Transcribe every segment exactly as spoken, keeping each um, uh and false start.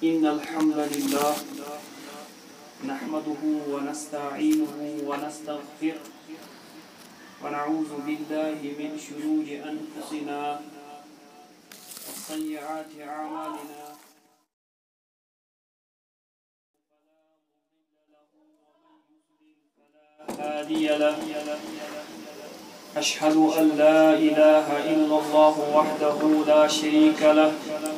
إن الحمد لله نحمده ونستعينه ونستغفره ونعوذ بالله من شرور أنفسنا وسيئات أعمالنا هادي له أشهد أن لا إله إلا الله وحده لا شريك له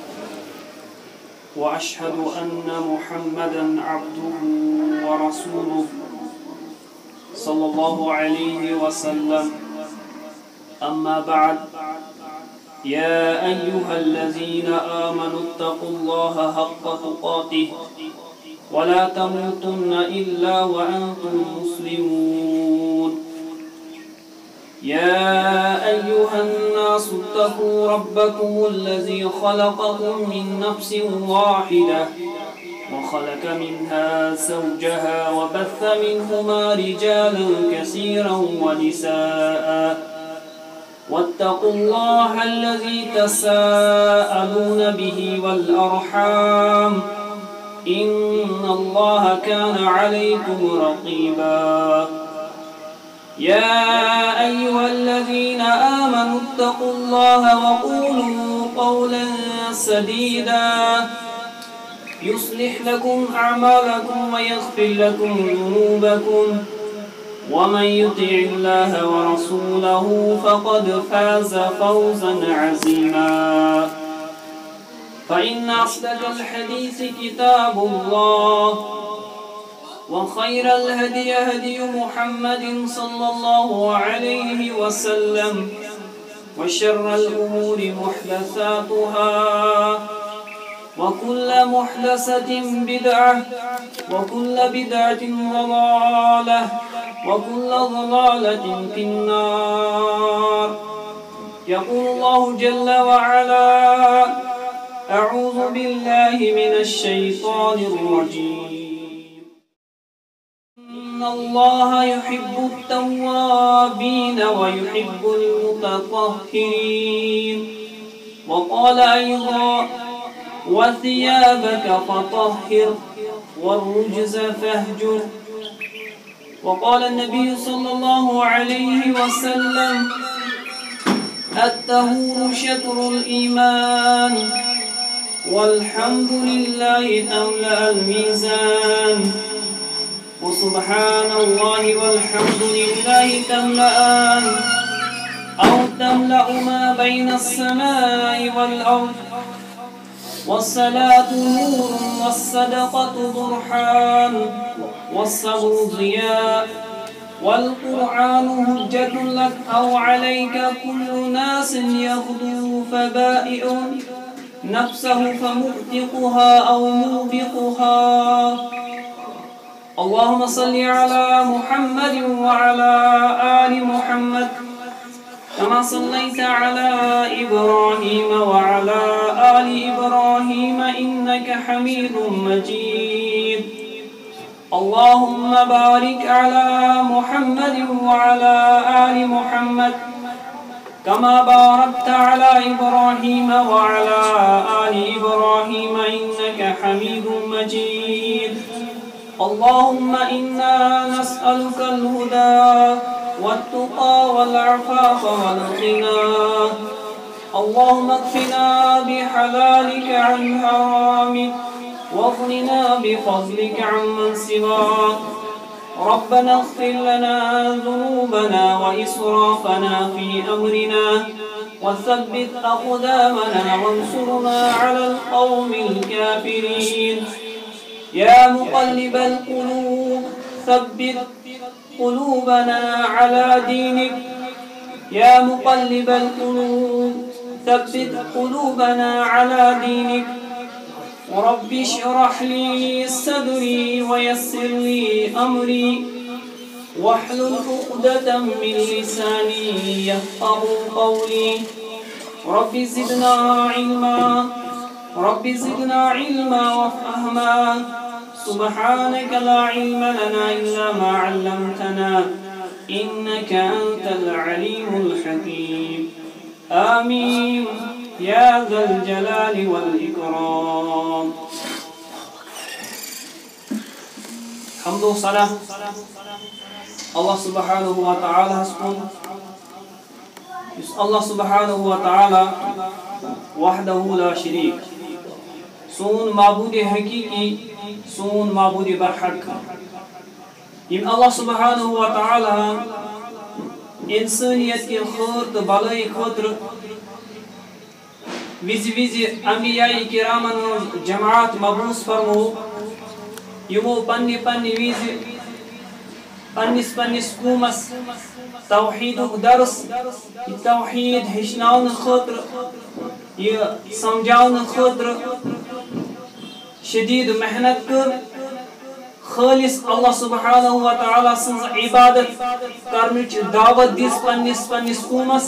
وأشهد أن محمدا عبده ورسوله صلى الله عليه وسلم. أما بعد، يا أيها الذين آمنوا اتقوا الله حق تقاته ولا تموتن إلا وأنتم مسلمون. يا أيها الناس اتقوا ربكم الذي خلقكم من نفس واحدة وخلق منها زوجها وبث منهما رجالا كثيرا ونساء واتقوا الله الذي تساءلون به والأرحام إن الله كان عليكم رقيبا. يا أيها الذين آمنوا اتقوا الله وقولوا قولا سديدا يصلح لكم أعمالكم ويغفر لكم ذنوبكم ومن يطع الله ورسوله فقد فاز فوزا عظيما. فإن أصدق الحديث كتاب الله وخير الهدي هدي محمد صلى الله عليه وسلم وشر الأمور محدثاتها وكل محدثة بدعة وكل بدعة ضلالة وكل ضلالة في النار. يقول الله جل وعلا: أعوذ بالله من الشيطان الرجيم. إن الله يحب التوابين ويحب المتطهرين. وقال أيضا: وثيابك فطهر والرجز فاهجر. وقال النبي صلى الله عليه وسلم: الطهور شطر الإيمان والحمد لله تملأ الميزان. وسبحان الله والحمد لله تملأان أو تملأ ما بين السماء والأرض. والصلاة نور والصدقة برهان والصبر ضياء والقرآن هجة لك أو عليك. كل ناس يغدو فبائع نفسه فمؤتقها أو موبقها. اللهم صل على محمد وعلى آل محمد كما صليت على إبراهيم وعلى آل إبراهيم إنك حميد مجيد. اللهم بارك على محمد وعلى آل محمد كما باركت على إبراهيم وعلى آل إبراهيم إنك حميد مجيد. اللهم إنا نسألك الهدى والتقى والعفاف والغنى. اللهم اكفنا بحلالك عن حرامك واغننا بفضلك عمن سواك. ربنا اغفر لنا ذنوبنا وإسرافنا في أمرنا وثبت أقدامنا وانصرنا على القوم الكافرين. يا مقلب القلوب ثبت قلوبنا على دينك. يا مقلب القلوب ثبت قلوبنا على دينك. رب اشرح لي صدري ويسر لي أمري واحلل عقدة من لساني يفقه قولي. رب زدنا علما رب زدنا علما وفهما. سبحانك لا علم لنا إلا ما علمتنا إنك أنت العليم الحكيم. آمين يا ذا الجلال والإكرام. حمد و ثنا اللہ سبحانہ و تعالی کن اللہ سبحانہ و تعالی وحدہ لا شریک سون معبود حقیقی سون معبود برحق یم اللہ سبحانہ و تعالی انسانیت کے خیر تو بلائی خاطر وز وز انبیاء کرامن جماعت مبعوث فرمو یمو پنہ پنہ وز پنس پنس قومس توحید درس یہ توحید ہچناؤن خاطر یہ سمجھاؤن خاطر شدید محنت کر خالص اللہ سبحانہ و تعالی سن عبادت کرنچ دعوت دس پنس پنس قومس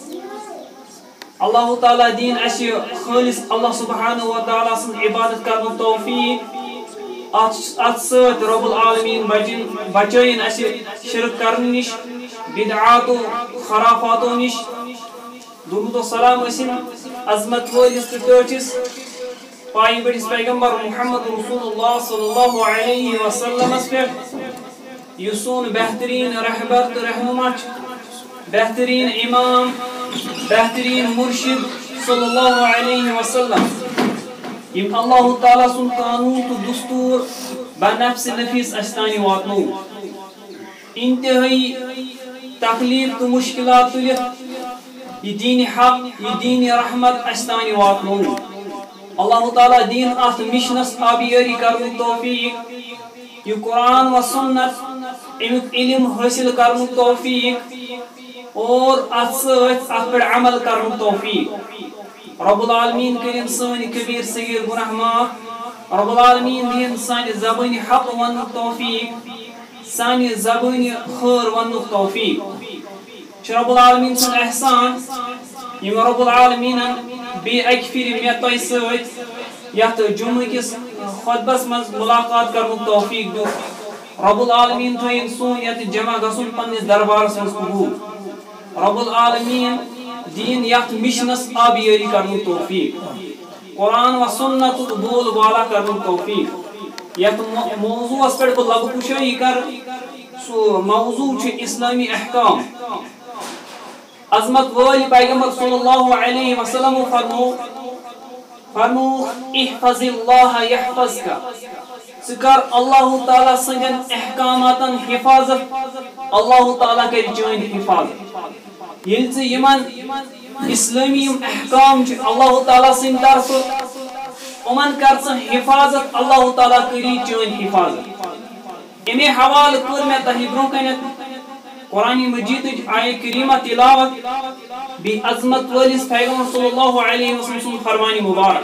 اللہ تعالی دین اس خالص اللہ سبحانہ و تعالی سن عبادت کرن توفیق ات ست رب العالمین بچائن اس شرک کرن نش بدعات و خرافاتو نش درود و سلام اسن عظمت ولس ٹچس پائی بڑس پیغمبر محمد رسول اللہ صلی اللہ علیہ وسلم پہ یہ سون بہترین رہبر تو رہنما بہترین امام بہترین مرشد صلی اللہ علیہ وسلم یم اللہ تعالی سن قانون تو دستور بنفس نفیس استانی واتنو انتہائی تکلیف تو مشکلات تلت یہ دین حق یہ دین رحمت استانی واتنو اللہ تعالی دین ات مشنس آبیاری کرن توفیق یہ قرآن و سنت امیک علم حاصل کرن توفیق اور ات ست ات پر عمل کرن توفیق رب العالمین کریم سن کبیر صغیر گناہ معاف رب العالمین دین سانہ زبان حق ون توفیق سانہ زبان خیر ون توفیق رب العالمین سن احسان یم رب العالمین بی اک پھر مے تہ ست یت جمعہ کس خطبس مز ملاقات کرن توفیق دو رب العالمین تھین سون یت جمع گسن پنس دربارس مز قبول رب العالمین دین یت مشنس آبیاری کرن توفیق قرآن و سنت بول بالا کرن توفیق یت موضوع اس پر لب کشائی کر سو موضوع چھ اسلامی احکام عظمت ولی پیغمبر صلی اللہ علیہ وسلم فرمو فرمو احفظ اللہ یحفظک سکر اللہ تعالی سنگن احکاماتن حفاظت اللہ تعالی کر چین حفاظت یل سے یمن اسلامی احکام اللہ تعالی سن طرف امن کر حفاظت اللہ تعالی کری چین حفاظت امی حوال کر میں تہ برو کنت قرآن مجید آیہ کریمہ تلاوت بی عظمت ولس پیغمبر صلی اللہ علیہ وسلم فرمانی مبارک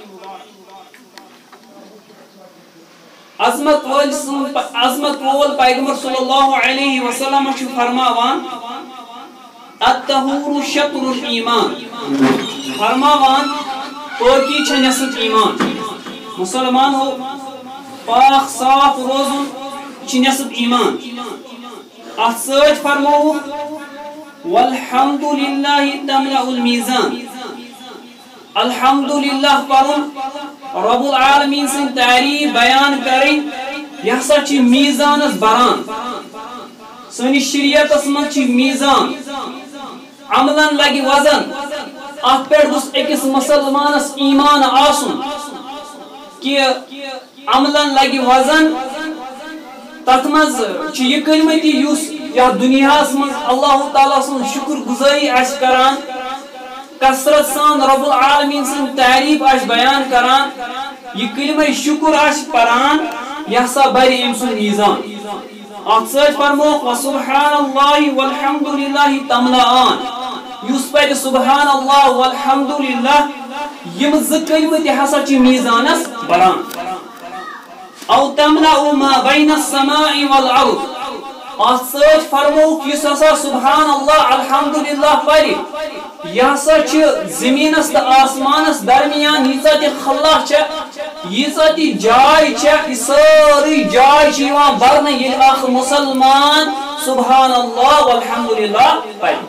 عظمت ول عظمت وول پیغمبر صلی اللہ علیہ وسلم چھ فرماوان الطہور شطر الایمان فرماوان پاکی چھ نصف ایمان مسلمان ہو پاک صاف روزن چھ نصف ایمان ات فرمو والحمد للہ تملأ المیزان الحمدللہ پرن رب العالمین سن تعریف بیان کریں یہ سا چھ میزانس بران سنی شریعت من چھ میزان عملن لگی وزن ات پہ گوس اکس مسلمانس ایمان آسن کہ عملن لگی وزن تت مز یہ کلمتی یس یا دنیا من اللہ تعالیٰ سن شکر گزاری آس کران کثرت سان رب العالمین سن تعریف آس بیان کران یہ کلمہ شکر آس پران یہ سا بری ام سن میزان ات ست فرمو وسبحان اللہ والحمدللہ تملأان یس پہ سبحان اللہ والحمدللہ یم ز کلمتی ہسا چھ میزانس بران او تملأ ما بین السماء والارض ات ست فرمو کس ہسا سبحان اللہ الحمدللہ پری یہ ہسا چھ زمینس تو آسمانس درمیان ییژا تہ خلا چھ ییژا تہ جائے چھ یہ ساری جائے چھ یوان برنہ ییٚلہِ اکھ مسلمان سبحان اللہ والحمدللہ پری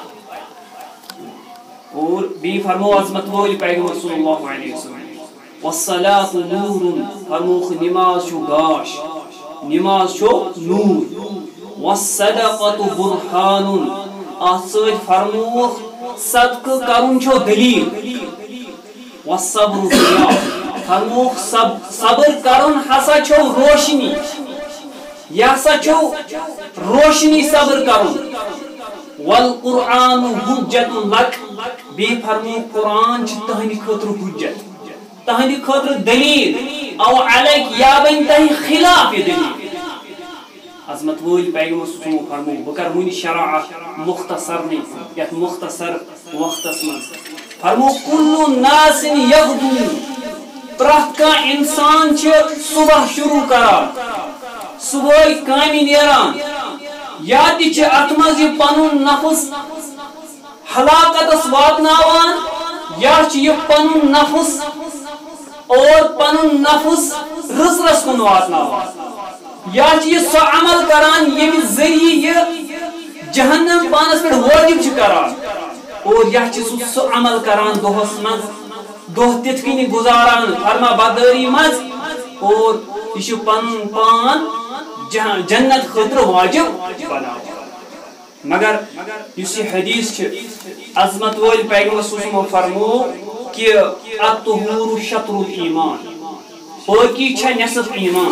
اور بی فرمو عظمت وول پیغمبر صلی اللہ علیہ وسلم والصلاة نور فرموخ نماز شو گاش نماز چھو نور والصدقۃ برہان ات سۭتۍ فرمووُکھ صدقہ کرُن چھو دلیل والصبر ضیاء فرمووکھ صبر کرُن ہسا چھو روشنی یہ ہسا چھو روشنی صبر کرُن والقرآن حجت لک بی فرمووکھ قرآن چھ تہندِ خٲطرٕ حجت تہندِ خٲطرٕ دلیل او علیک یا بن تہی خلاف یہ دلیل عظمت وول پیغمبر صلی اللہ علیہ وسلم بکر ونی شرع مختصر نہیں یت مختصر وقتس من فرمو کل الناس یغدو پرت کا انسان چھ صبح شروع کران صبح کامی نیران یا تی چھ اتمز یہ پنن نفس ہلاکتس واتناوان یا چھ یہ پنن نفس اور پنن نفس رسرس کن واتناوان یا یہ سو عمل کران یہ ذریعہ یہ جہنم پانس پر واجب چھ کران اور یہ سو عمل کران دہس مز دہ تت کنی گزاران فرما برداری مز اور یہ پن پان جنت خطر واجب بناوان مگر اس حدیث چھ عظمت وول پیغمبر صلی اللہ علیہ وسلم فرمو کہ الطہور شطر الایمان پاکی چھ نصف ایمان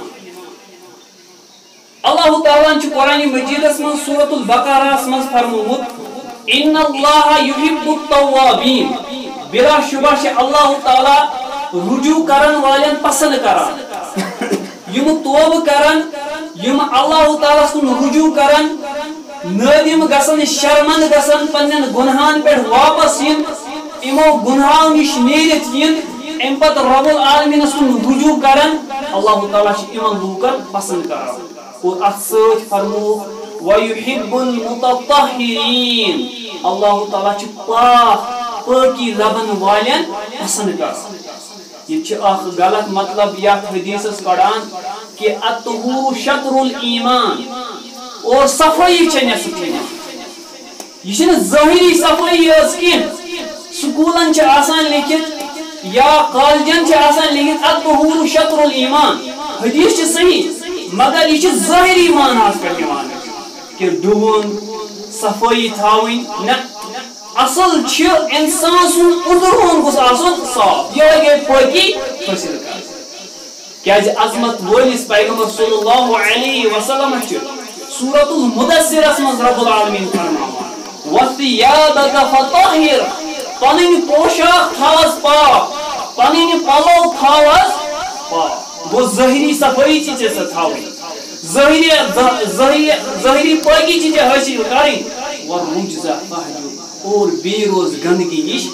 اللہ تعالیٰ چھ قرآن مجیدس من سورۃ البقرہ من فرموت ان اللہ یحب التوابین بلا شبہ چھ اللہ تعالیٰ رجوع کرن والن پسند کران یم توبہ کرن یم اللہ تعالیٰ سن رجوع کرن نادم گسن شرمند گسن پنن گناہن پہ واپس ین امو گناہوں نش نیرت ین ام پت رب العالمین سن رجوع کرن اللہ تعالیٰ چھ امن لوکن پسند کران اور اتھ فرمو وَيُحِبُّ الْمُتَطَّهِرِينَ اللہ تعالیٰ چھ پاک پاکی لبن والن پسند کران یہ چھ اخ غلط مطلب یا حدیث کڑان کہ الطہور شطر الایمان اور صفائی چھ نصف ایمان یہ چھ ظاہری صفائی یوت کی سکولن چھ آسان لکھت یا کالجن چھ آسان لکھت الطہور شطر الایمان حدیث چھ صحیح مگر یہ ظاہری معنی پہ نوان کہ ڈون صفائی تھاوین نہ اصل چھ انسان سن اندرون گوس آسن صاف یہ گئی پاکی حاصل کر کیا عظمت وولس پیغمبر صلی اللہ علیہ وسلم چھ سورۃ المدثر من رب العالمین فرماوان وثیابک فطہر پنن پوشاک تھاوس پاک پنن پلو تھاوس پاک وہ ظاہری صفائی چیزیں سے تھاوی ظاہری ظاہری پاکی چیزیں حاصل کریں والرجز فہجر اور بے روز گندگی نش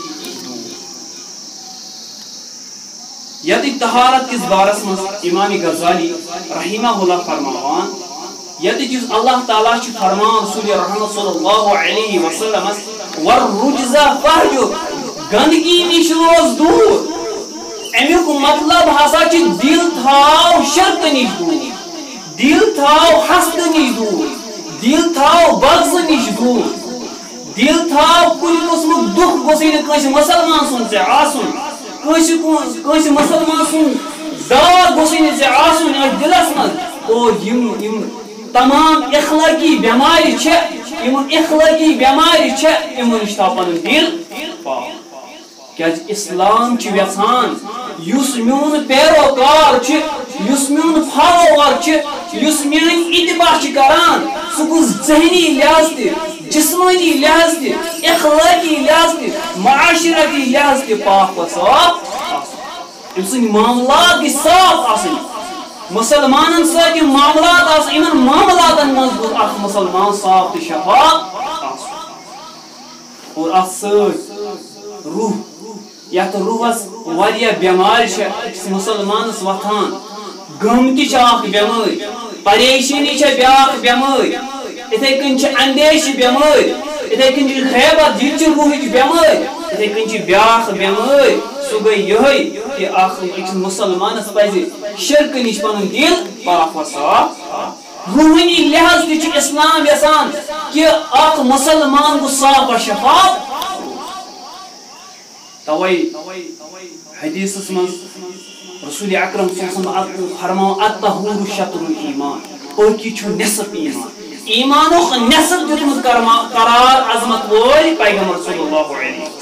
یدی طہارت کس بارس میں امام غزالی رحمہ اللہ فرماوان یدی جس اللہ تعالیٰ چھ فرمان رسول رحمت صلی اللہ علیہ وسلم والرجز فہجر گندگی نش روز دور امیک مطلب ہسا چھ دل تھاو شرک نش دور دل تھاو حسد نش دور دل تھاو بغض نش دور دل تھاو کل قسم دکھ گوسی کس مسلمان سن سے آسن کس مسلمان سن داغ گوسی سے آسن دلس من اور یم یم تمام اخلاقی بیماری چھ یم اخلاقی بیماری چھ یم نش تھاو پن دل پاک کیا اسلام چھ یژھان یس میون پیروکار چھ یس میون فالوور چھ یس میون اتباع چھ کران سہ گوس ذہنی لحاظ تہ جسمانی لحاظ تہ اخلاقی لحاظ تہ معاشرتی لحاظ تہ پاک و صاف ام سن معاملات صاف آسن مسلمانن سۭتۍ یِم معاملات آسن یمن معاملاتن منٛز گوٚژھ اکھ مسلمان صاف تہٕ شفاف آسُن اور اتھ سۭتۍ روح یتھ روحس واریاہ بیمارِ چھِ أکِس مسلمانس وۄتھان غم تہِ چھِ اکھ بیمٲرۍ پریشٲنی چھےٚ بیٛاکھ بیمٲرۍ یِتھَے کٔنۍ چھِ اندیشہِ بیمٲرۍ یِتھَے کٔنۍ چھِ غیبت یہِ تہِ چھِ روحٕچ بیمٲرۍ یِتھَے کٔنۍ چھِ بیٛاکھ بیمٲرۍ سُہ گٔے یِہوٚے کہِ اکھ أکِس مُسلمانس پزِ شرکہٕ نِش پنُن دل پاک و صاف روحانی لحاظ تہِ چھُ اسلام یژھان کہِ اکھ مسلمان گوٚژھ صاف و شفاف توے حدیثس منٛز رسول اکرم صلی اللہ علیہ وسلم فرماو الطہور شطر الایمان پاکی چھو نصف ایمان ایمانو نصف دیتمت قرار عظمت وول پیغمبر صلی اللہ علیہ وسلم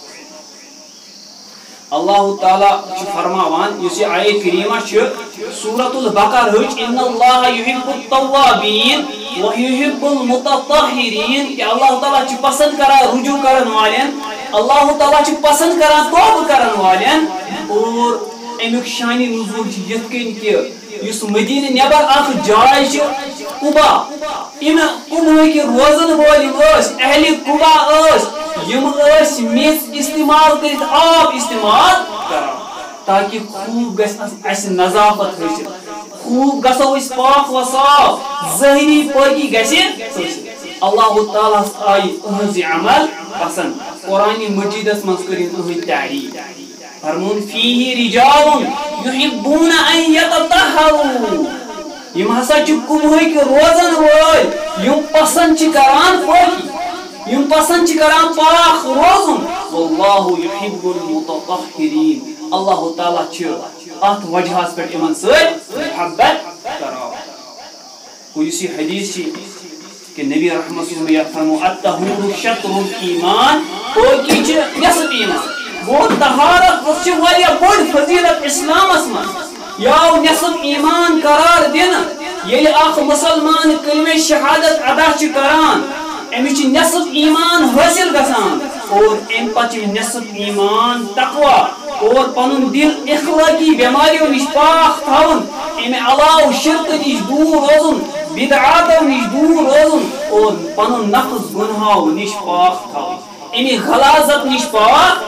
اللہ تعالیٰ چھ فرماوان یس آیت کریمہ چھ سورۃ البقرہ ان اللہ یحب التوابین ویحب المتطہرین کہ اللہ تعالیٰ چھ پسند کران رجوع کرن والین اللہ تعالیٰ چھ پسند کران توبہ کرن والین اور امیک شانی نزول چھ یت کن کہ یس مدینہ نبر اخ جائے چھ قبا ام قبا کے روزن وول اس اہل قبا اس یم اس میز استعمال کرت آب استعمال کران تاکہ خوب گس اس نظافت حاصل خوب گسو اس پاک و صاف ظاہری پاکی گسے اللہ تعالیٰ آئی اہز عمل پسند قرآن مجیدس مز کرن اہز تعریف فرمون فیہ رجال یحبون ان یتطہروا یم ہسا چھ قبہی کے روزن وول یم پسند چھ کران پاکی یم پسند چھ کران پاک روزن واللہ یحب المتطہرین اللہ تعالیٰ چھ ات وجہ پہ یمن ست محبت کران کوئی حدیث کہ نبی رحمت صلی اللہ علیہ وسلم فرمو الطہور شطر الایمان پاکی چھ نصف ایمان وہ طہارت چھ واریاہ بڑ فضیلت اسلامس من یاو نصف ایمان قرار دین یل اخ مسلمان کلمہ شہادت ادا چھ کران امی چھ نصف ایمان حاصل گژھان اور ام پتہ نصف ایمان تقوی اور پنن دل اخلاقی بیماریوں نش پاک تھاون امی علاوہ شرک نش دور روزن بدعاتوں نش دور روزن اور پنن نفس گناہوں نش پاک تھاون امی غلاظت نش پاک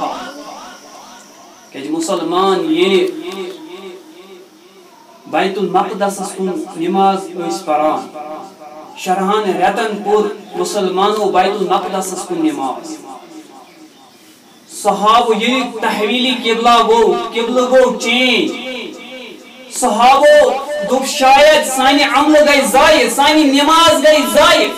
کہ مسلمان یہ بیت المقدس کن نماز اس پران شرحان رتن پور مسلمانوں بیت المقدس کن نماز صحابہ یہ تحویلی قبلہ گو قبلہ گو چینج صحابہ دب شاید سانی عمل گئی ضائع سانی نماز گئی ضائع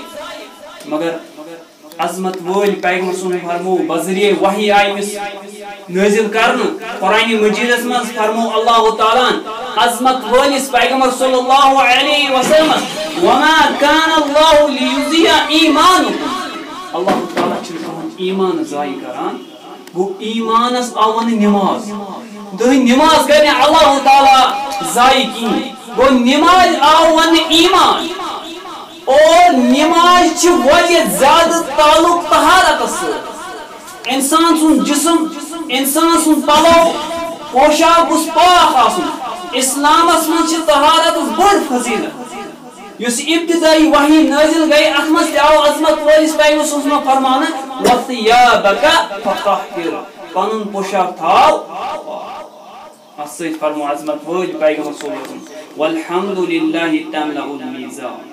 مگر عظمت وول پیغمبر صلی اللہ علیہ وسلم فرمو بذریعہ وحی آئیس نازل کرن قرآن مجیدس من فرمو اللہ تعالیٰ عظمت وولس پیغمبر صلی اللہ علیہ وسلم وما کان اللہ لیضیع ایمانکم اللہ تعالیٰ چھ ایمان ضائع کران گو ایمانس آون نماز دہی نماز کرنے اللہ تعالیٰ ضائع کی گو نماز آون ایمان اور نماز چھ واریاہ زیادہ تعلق طہارت سے انسان سن جسم انسان سن پلو پوشاک اس پاک آسن اسلام من چھ طہارت بڑ فضیلت یس ابتدائی وحی نازل گئی احمد تاو عظمت وولس پیغمبر صلی اللہ علیہ وسلم فرمانا وثیابک فطہر پنن پوشاک تھاو اسید فرمو عظمت وول پیغمبر صلی اللہ علیہ وسلم والحمدللہ تملأ المیزان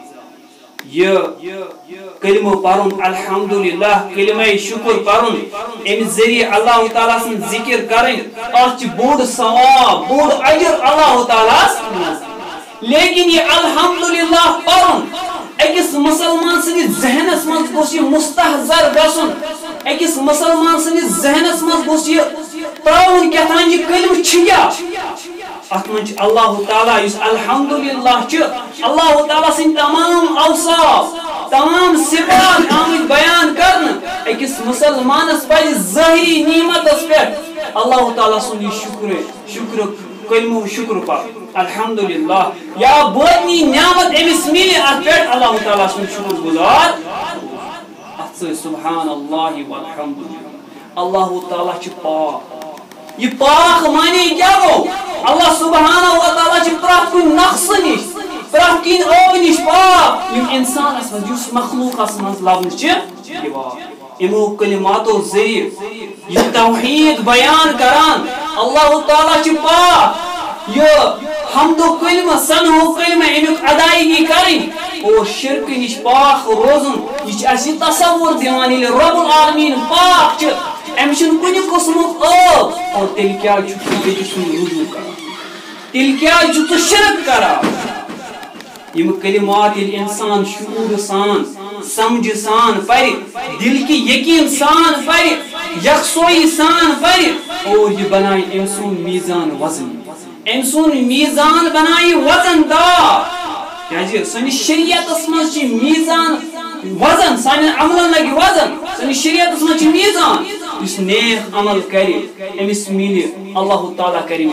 یہ کلمہ پرن الحمدللہ کلمہ شکر پرن ام ذریعہ اللہ تعالیٰ سن ذکر کریں اچھ بوڑ ثواب بوڑ اجر اللہ تعالیٰ لیکن یہ الحمدللہ پرن اکس مسلمان سنی ذہنس من گوش یہ مستحضر گژھن اکس مسلمان سنی ذہنس من گوش یہ تراون کیتھان یہ کلمہ چھیا ات من اللہ تعالیٰ اس الحمدللہ چھ اللہ تعالیٰ سن تمام اوصاف تمام صفات آمد بیان کرن اکس مسلمانس پز ظاہری نعمتس پہ اللہ تعالیٰ سن یہ شکر شکر کلمہ شکر پر الحمدللہ یا باطنی نعمت امس ملی ات پہ اللہ تعالیٰ سن شکر گزار ات سے سبحان اللہ والحمدللہ اللہ تعالیٰ چھ پاک یہ پاک معنی کیا گو اللہ سبحانہ و تعالیٰ چھ پرات کوئی نقص نش پرات کین اوب نش پاک یم انسان اس جس مخلوق اس من لبن چھ امو کلماتو ذریعہ یہ توحید بیان کران اللہ تعالیٰ چھ پاک یہ حمد و کلمہ ثنا و کلمہ امیک ادائیگی کریں اور شرک نش پاک روزن یہ اسی تصور دیوان یل رب العالمین پاک چھ ام چھن کُنہِ قسمُک ٲب اور تیٚلہِ کیٛازِ چھُکھ ژٕ بیٚکہِ سُنٛد رجوع کران تیٚلہِ کیٛازِ چھُکھ ژٕ شرک کران یِم کلمات ییٚلہِ اِنسان شعوٗر سان سمجھ سان پرِ دل کی یقین سان پرِ یکسوئی سان پڑھ اور یہ بنائے امسون میزان وزن امسون میزان بنائے وزن دار کیا سنس شریعت مز میزان وزن سان عملن لگی وزن سنس شریعت مز میزان اس نیک عمل کرے امس ملے اللہ تعالیٰ کرے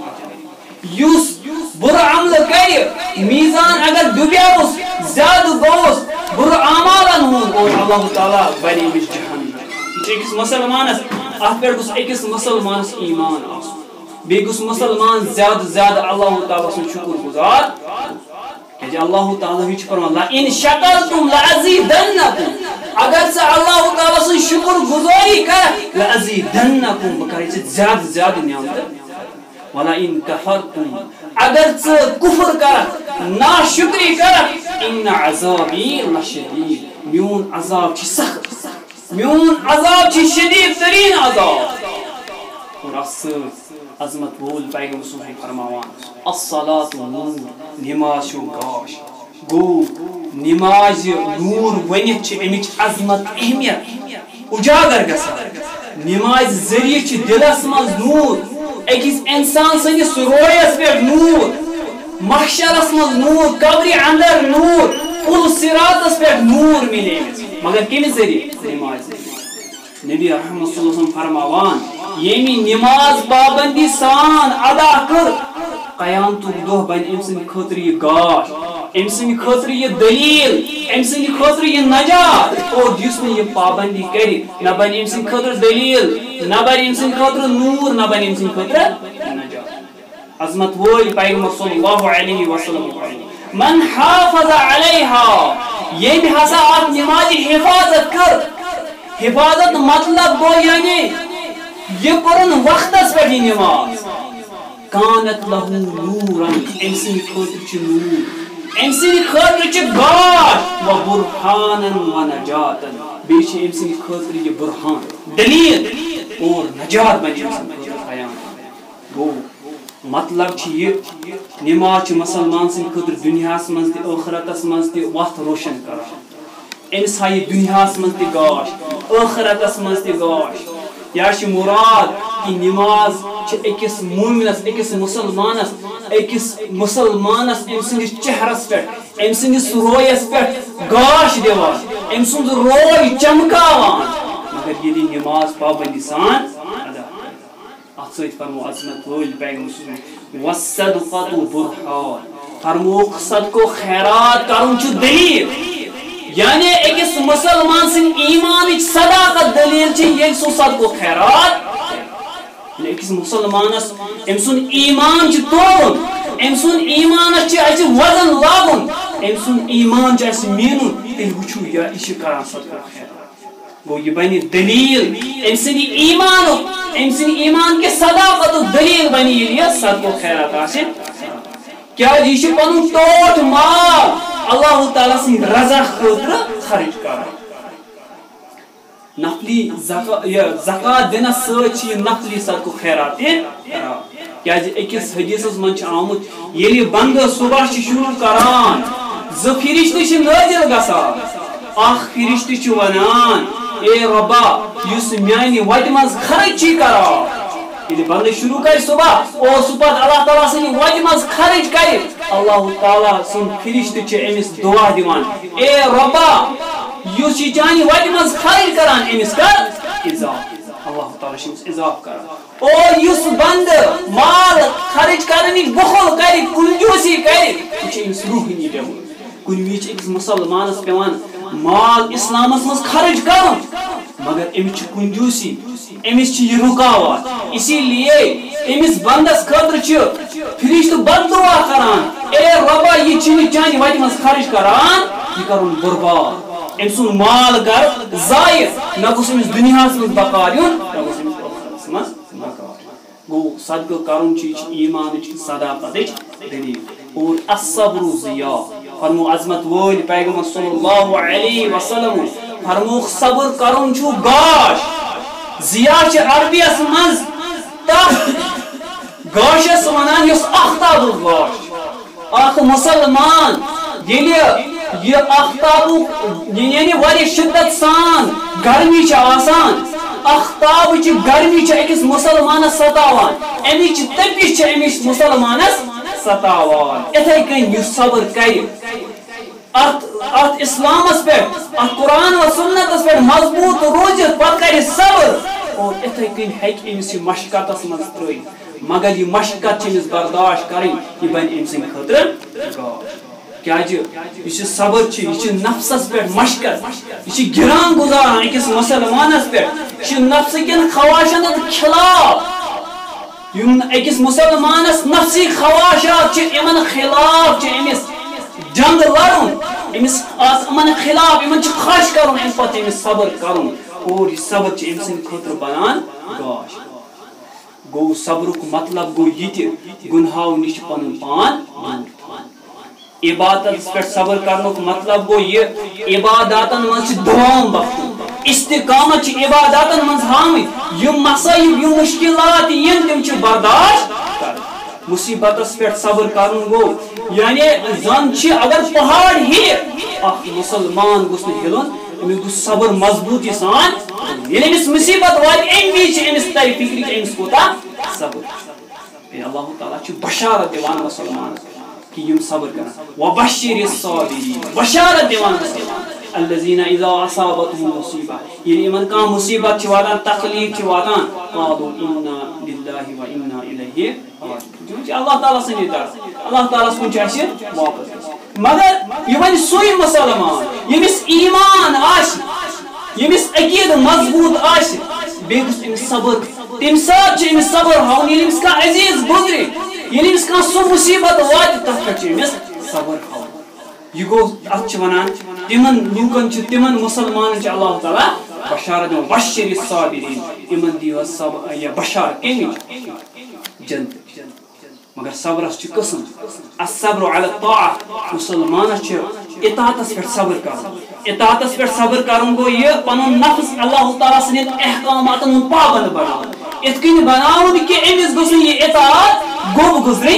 جنت یس برا عمل کرے میزان اگر دبیوس زیادہ گوس برا اعمالن ہند اور اللہ تعالیٰ بری امس جہنم یہ اکس مسلمانس ات پہ گوس اکس مسلمانس ایمان آسن بیٚیہِ گوٚژھ مسلمان زیادٕ زیادٕ اللہ تعالیٰ سُنٛد شکر گزار کہ اللہ تعالیٰ چھُ فرمان لئن شکرتم لأزیدنکم اگر ژٕ اللہ تعالیٰ سٕنٛز شکر گزاری کرکھ لأزیدنکم بہٕ کرے ژےٚ زیادٕ زیادٕ نعمتہٕ ولئن کفرتم اگر ژٕ کفر کرکھ ناشکری کرکھ ان عذابی لشدید میون عذاب چھُ سخت میون عذاب چھُ شدید ترین عذاب اور اَتھ عظمت وول پیغمبر صلی فرماوان الصلاۃ نور نماز چھُ گاش گو نماز نور ونِتھ چھِ امِچ عظمت اہمیت اجاگر گژھان نماز ذریعہ چھِ دلس منٛز نور أکِس انسان سٕنٛدِس رویس پٮ۪ٹھ نور محشرس منٛز نور قبرِ اندر نور پُل صراطس پٮ۪ٹھ نور مِلے أمِس مگر کمہِ ذریعہ نماز ذریعہ نبی رحمت صلی اللہ علیہ وسلم فرماوان یمی نماز پابندی سان ادا کر قیامتک دہ بن ام سند خاطر یہ گاش ام سند خاطر یہ دلیل ام سند خاطر یہ نجات اور یس نے یہ پابندی کری نہ بن ام سند خاطر دلیل نہ بن ام سند خاطر نور نہ بن ام سند خاطر نجات عظمت وول پیغمبر صلی اللہ علیہ وسلم من حافظ علیہا یہ ہسا آپ نماز حفاظت کر حفاظت مطلب گو یعنی یہ قرن وقتس پہ نماز کانت لہو نورن ام سند خاطر چھ نور ام سند خاطر چھ گاش و برہانا و نجاتن بیچ ام سند خاطر یہ برہان دلیل اور نجات بن ام سند خاطر قیام گو مطلب چھ یہ نماز چھ مسلمان سند خاطر دنیاس منز تہ آخرتس منز تہ وقت روشن کران امس ہائی دنیاس مز تہ گاش آخرتس مز تہ گاش یا چھ مراد کہ نماز چھ اکس مومنس اکس مسلمانس اکس مسلمانس ام سندس چہرس پہ ام سندس رویس پہ گاش دیوان ام سند روی چمکاوان مگر یہ نماز پابندی سان ادا ات سۭتۍ فرمو عظمت وٲلۍ پیغمبر صلی والصدقۃ برہان فرمو صدقہ خیرات کرن چھ دلیل یعنی ایکس مسلمان سن ایمان صداقت دلیل چھ یہ سو صدقہ خیرات ایکس مسلمانس ام سن ایمان چھ تولن ام سن ایمان چھ اس وزن لاگن ام سن ایمان چھ اس مینن تیل وچھو یا اس کران صدقہ خیرات گو یہ بنی دلیل ام سن ایمان ام سن ایمان کے صداقت دلیل بنی یہ صدقہ خیرات آسے کیا یہ پن ٹوٹ مال اللہ تعالیٰ سے رضا خاطر خرچ کر نفلی زکات دنس سی نفلی صدقہ خیرات کیا اکس حدیث من آمت یل بندہ صبح شروع کران ز فرشتہ نازل گژھان اخ فرشتہ ونان اے ربا یس میانہ وتہ مز خرچ کران یل بندہ شروع کر صبح اور صبح اللہ تعالیٰ سن وتہ مز خرچ کر اللہ تعالیٰ سن فرشتہ امس دعا دیوان اے ربا یس یہ چانہ وتہ مز خرچ کران امس کر اضاف اللہ تعالیٰ امس اضاف کران اور یس بندہ مال خرچ کرنے بخل کر کنجوسی کر یہ امس روحانی دیوان کن وز اکس مسلمانس پیوان مال اسلامس مز خرچ کرن مگر امس کنجوسی امس یہ رکاوٹ اسی لیے امس بندس خاطر فرشتہ بد دعا کران اے ربا یہ چانہ وتہ مز خرچ کران یہ کرن برباد ام سن مال کر ضائع نہ گوس امس دنیاس مز بقار یون نہ گوس امس آخرتس مز بقار گو صدقہ کرن چھ ایمان چھ صداقت دلیل اور الصبر ضیاء فرمو عظمت وول پیغمبر صلی اللہ علیہ وسلم فرمو صبر کرن چھ گاش ضیاء چھ عربیس مز تف گاشس ونان یس آفتاب الگاش اخ مسلمان یہ آفتاب یعنی واریاہ شدت سان گرمی چھ آسان اختاب چ گرمی چ اکس مسلمانس ستاوان امی چ تپش چ امس مسلمانس ستاوان اتھے کن یس صبر کر ات ات اسلامس پہ ات قرآن و سنتس پہ مضبوط روزت پتہ کر صبر اور اتھے کن ہیک امس مشقتس مز تر مگر یہ مشقت امس برداشت کریں یہ بن ام سن خطر کیا یہ صبر یہ نفسس پہ مشقت یہ گران گزاران اکس مسلمانس پہ یہ نفس کن خواشن خلاف اکس مسلمانس نفسی خواشات امن خلاف امس جنگ لڑن امس امن خلاف امن خش کرن ام پتہ امس صبر کرن اور یہ صبر ام سن خطر بنان گاش گو صبر مطلب گو یہ گناہو نش پن پان عبادت پہ صبر کرنک مطلب گو یہ عباداتن من دوام وقت استقامت عباداتن من ہامت یم مسائب یم مشکلات ین تم برداشت مصیبتس پہ صبر کرن گو یعنی زن اگر پہاڑ ہی اخ مسلمان گوس ہلن امس گوس صبر مضبوطی سان یعنی امس مصیبت وات ام ویچ امس تر فکر کہ امس کوتا صبر اللہ تعالی بشارت دیوان مسلمان کہ یم صبر کرن وبشر الصابرین بشارت دیوان الذين اذا اصابتهم مصیبہ یعنی امن کا مصیبت واتان تکلیف واتان قالوا انا لله وانا الیہ راجعون اللہ تعالی سن طرف اللہ تعالی سن چھ واپس مگر یہ سوئی مسلمان یمس ایمان آس یمس عقید مضبوط آس بے گوس امس صبر تم سات امس صبر ہاؤن یل امس کا عزیز گزرے یل امس کا سو مصیبت وات تک پہ امس صبر ہاؤن یہ گو ات ونان تمن لوکن تمن مسلمان اللہ تعالی بشارت بشر الصابرین امن دیو صبر یا بشارت کمی جنت مگر صبرس چھ قسم الصبر علی الطاعہ مسلمان چھ اطاعتس پہ صبر کرن اطاعتس پہ صبر کرن گو یہ پنن نفس اللہ تعالی سن احکامات پابند بناون ات کن بناون کہ امس گوس یہ اطاعت گوب گزرے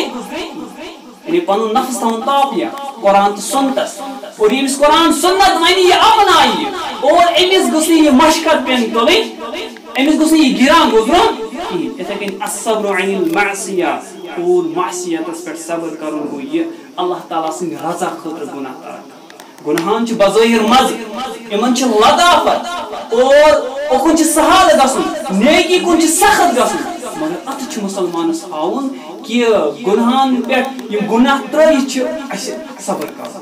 یعنی پنن نفس تھون تاپیا قرآن تو سنتس اور امس قرآن سنت معنی یہ اپنائی اور امس گوس یہ مشقت پین تلن امس گوس یہ گران گزرن اتھے کن الصبر عن المعصیہ اور معصیتس پہ صبر کرن گو یہ اللہ تعالی سن رضا خاطر گناہ ترک گناہان چھ بظاہر مز امن چھ لطافت اور اوکن چھ سہال گژھن نیکی کن چھ سخت گژھن مگر ات چھ مسلمانس ہاون کہ گناہان پہ یم گناہ ترٲیِتھ چھ اس صبر کرن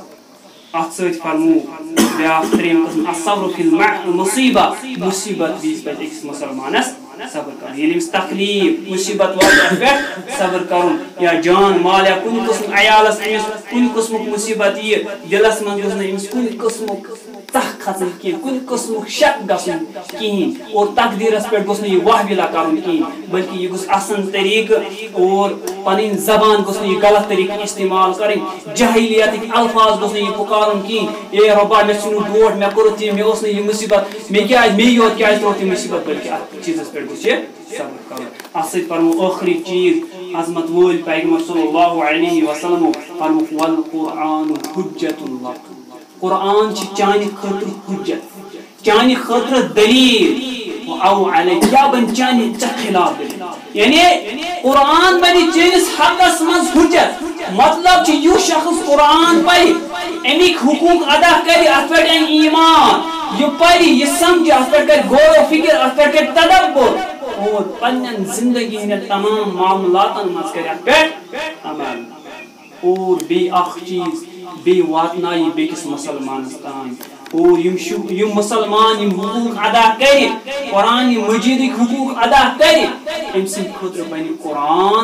ات سۭتۍ فرمو بیاکھ ترٛیٚیِم قسم الصبر فی المصیبہ مصیبت وِزِ پزِ أکِس مسلمانس صبر کرن ییٚلہِ أمِس تکلیف مصیبت واتہِ پٮ۪ٹھ صبر کرن یا جان مال یا کُنہِ قٕسمُک عیالس أمِس کُنہِ قٕسمُک مصیبت یِیہِ دِلس منٛز گوٚژھ نہٕ أمِس کُنہِ قٕسمُک تخ کھژٕنۍ کینٛہہ کُنہِ قٕسمُک شک گژھُن کِہیٖنۍ اور تقدیٖرس پٮ۪ٹھ گوٚژھ نہٕ یہِ وہوِلا کرُن کِہیٖنۍ بلکہِ یہِ گوٚژھ اصل طریقہٕ اور پنٕنۍ زبان گوٚژھ نہٕ یہِ غلط طریقہٕ استعمال کرٕنۍ جاہلیتٕکۍ الفاظ گوٚژھ نہٕ یہِ پُکارُن کِہیٖنۍ اے رۄبا مےٚ ژھٕنُو برونٛٹھ مےٚ کوٚرُتھ یہِ مےٚ اوس نہٕ یہِ مُصیبت مےٚ کیازِ مے یوت کیازِ ترووُتھ یہِ مُصیبت بلکہِ اتھ چیٖزس پٮ۪ٹھ گوٚژھ یہِ صبر کرُن اتھ سۭتۍ پرمو ٲخری چیٖز عظمت وٲلۍ پیغمبر صلی اللہ علیہ وسلم فرموکھ والقرآن حجۃ لکم قرآن چھ چانہ خاطر حجت چانہ خاطر دلیل او علیہ کیا بن چانہ ژےٚ خلاف دلیل یعنی قرآن بنی چٲنِس حقس منٛز حجت مطلب چھ یُس شخص قرآن پرِ امیک حقوق ادا کرِ اتھ پٮ۪ٹھ انہِ ایمان یہ پرِ یہ سمجھِ اتھ پٮ۪ٹھ کرِ غور و فکر اتھ پٮ۪ٹھ کرِ تدبر اور پنن زندگی ہٕنٛدٮ۪ن تمام معاملاتن منٛز کرِ اتھ پٮ۪ٹھ عمل اور بیٚیہِ اکھ چیٖز بیٚیہِ واتنایہِ بیٚکِس مسلمانس تام اور یم یم مسلمان یم حقوق ادا کرِ قرآن مجیدٕکۍ حقوق ادا کرِ أمۍ سٕنٛدِ خٲطرٕ بنہِ قرآن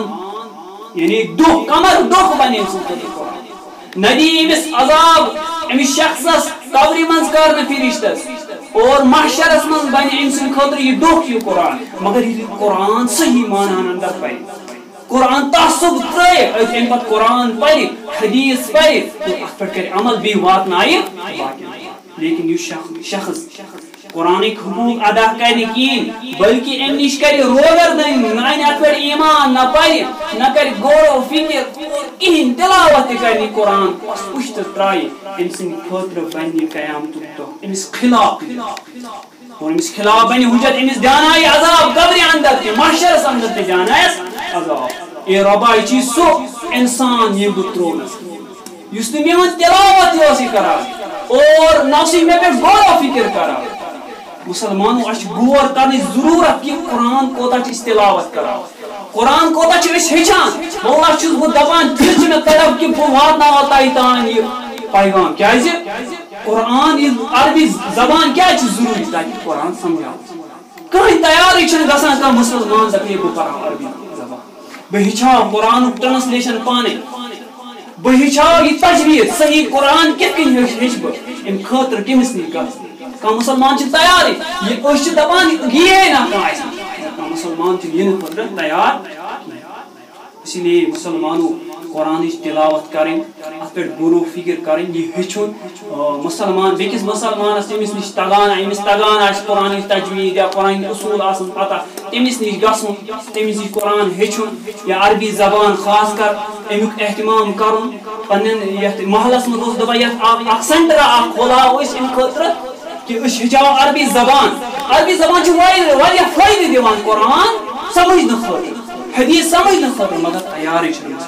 یعنی دۄہ کمر دۄہ بنہِ أمۍ سٕنٛدِ خٲطرٕ قرآن نہ دی أمِس عذاب أمِس شخصس قبرِ منٛز کرنہٕ فرشتس اور محشرس منٛز بنہِ أمۍ سٕنٛدِ خٲطرٕ یہِ دۄہ یہِ قرآن مگر ییٚلہِ قرآن صحیح معناہن اندر پرِ قرآن تعصب ترٲیِتھ أتھۍ اَمہِ پتہٕ قرآن پرِ حدیث پرِ تہٕ اتھ پٮ۪ٹھ کرِ عمل بیٚیہِ واتنایہِ باقین لیکن یُس شخص قرآنٕکۍ حقوق ادا کرِ نہٕ کِہیٖنۍ بلکہِ امہِ نِش کرِ روگردٲنی نہ انہِ اتھ پٮ۪ٹھ ایمان نہ پرِ نہ کرِ غور و فکر کِہیٖنۍ تلاوت تہِ کرِ نہٕ قرآن پُشتہٕ ترایہِ أمۍ سٕنٛدِ خٲطرٕ بنہِ قیامتُک دۄہ أمِس خلاف اور امس خلاف بنی حجت امس دیان آئی عذاب قبر اندر تہ محشرس اندر تہ جان آیس عذاب اے ربا یہ چیز سو انسان یہ بترونس یس نہ میون تلاوت یہ کران اور نفسی میں پہ غور و فکر کران مسلمانوں اچھ غور کرنے ضرورت کہ قرآن کوتا چھ تلاوت کران قرآن کوتا چھ اس ہچان واللہ چھس بہ دپان تہ چھ مے طلب کہ بہ واتناو تۄہہِ تام یہ پیغام کیازِ قرآن عربی زبان کیا چھ ضروری تاکہ قرآن سمجھاو کہیں تیاری چھن گژھان کانٛہہ مسلمان دپے بہ پرٕ عربی زبان بہ ہچھاو قرآن ٹرانسلیشن پانے بہ ہچھاو یہ تجوید صحیح قرآن کتھ کن ہچ بہ ام خاطر کمس نش گژھ کانٛہہ مسلمان چھ تیاری یہ أسۍ چھِ دپان یہ نہ کانٛہہ آسہِ کانٛہہ مسلمان چھ ینہٕ خٲطرٕ تیار اسی لیے مسلمانوں قرآن تلاوت کریں ات پہ غور و فکر کریں یہ ہچن مسلمان بیکس مسلمانس تمس نش تگان امس تگان آس قرآن تجوید یا قرآن اصول آسن پتہ تمس نش گھن تمس نش قرآن ہچن یا عربی زبان خاص کر امیک اہتمام کرن پنن محلس من اس دپان یت اخ سینٹر اخ کھولاو اس ام خاطر کہ اس ہچاو عربی زبان عربی زبان چھ واریاہ فائدہ دیوان قرآن سمجھنے خاطر حدیث سمجھنے خاطر مگر تیاری چھ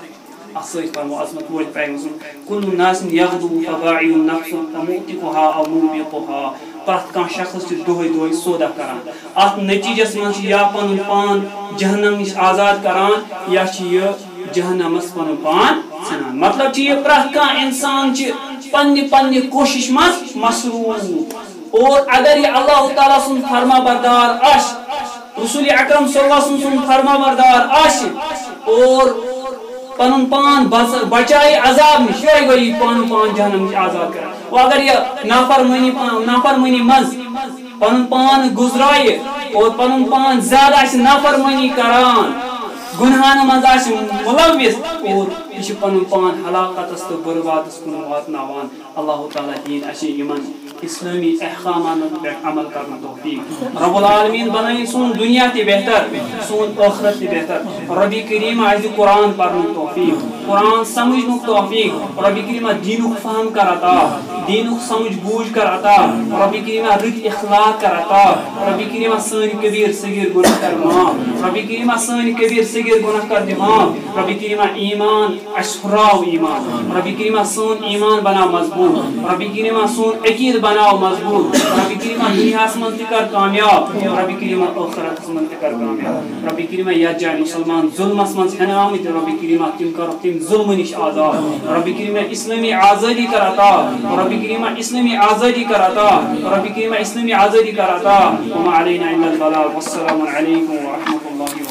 اصل فرمو عظمت وول پیغمبر کل الناس یغدو فباعی النفس فموتقها او موبقها پرت کان شخص چھ دہے دہے سودا کران ات نتیجس من چھ یا پن پان جہنم نش آزاد کران یا چھ یہ جہنمس پن پان ژھنان مطلب چھ یہ پرت کان انسان چھ پنہ پنہ کوشش مز مصروف اور اگر یہ اللہ تعالی سن فرما بردار آس رسول اکرم صلی اللہ علیہ وسلم فرما بردار آس اور پن پان بچائے عذاب نش یہ گئی پن پان جہنم نش آزاد کر وہ اگر یہ نافرمانی نافرمانی مز پن پان گزرائے اور پن پان زیادہ اس نافرمانی کران گناہن مز آس ملوث اور یہ پن پان ہلاکتس تو بربادس کن واتناوان اللہ تعالیٰ دین اچھے یمن اسلامی احکامان پہ عمل کرنا توفیق رب العالمین بنائی سون دنیا تی بہتر سون آخرت تی بہتر ربی کریم آج قرآن پڑھنا توفیق قرآن سمجھنے توفیق ربی کریم دینک فہم کر عطا دینک سمجھ بوجھ کر عطا ربی کریم رت اخلاق کر عطا ربی کریم سن کبیر صغیر گناہ کر معاف ربی کریم سن کبیر صغیر گناہ کر دے معاف ربی کریم ایمان اشراو ایمان ربی کریم سون ایمان بنا مضبوط ربی کریم سون عقید بناو مضبوط ربی کریم دنیا من کر کامیاب ربی کریم آخرت من کر کامیاب ربی کریم یت جائے مسلمان ظلمس من ہن آمت ربی کریم تم کر تم ظلم نش آزاد ربی کریم اسلامی آزادی کر عطا ربی کریم اسلامی آزادی کر عطا ربی کریم اسلامی آزادی کر عطا وما علینا الا البلاغ والسلام علیکم ورحمۃ اللہ